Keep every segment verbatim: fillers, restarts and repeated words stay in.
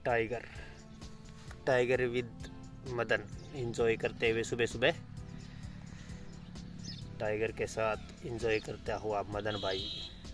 Tiger tiger with Madan enjoy करते हुए सुबह सुबह टाइगर के साथ एंजॉय करता हुआ मदन भाई।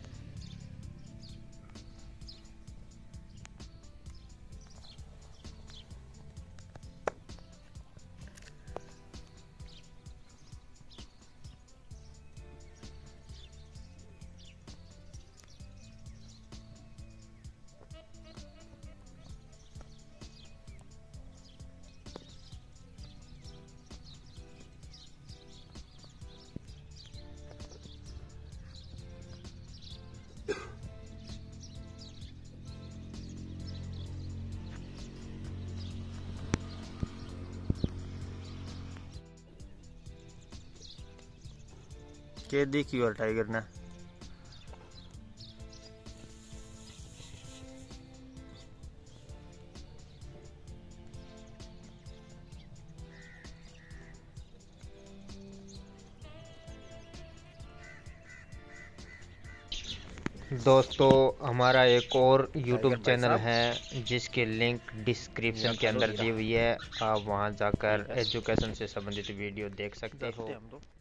के देखी और टाइगर ने दोस्तों हमारा एक और यूट्यूब चैनल है जिसकी लिंक डिस्क्रिप्शन के अंदर दी हुई है। आप वहां जाकर एजुकेशन से संबंधित वीडियो देख सकते हो।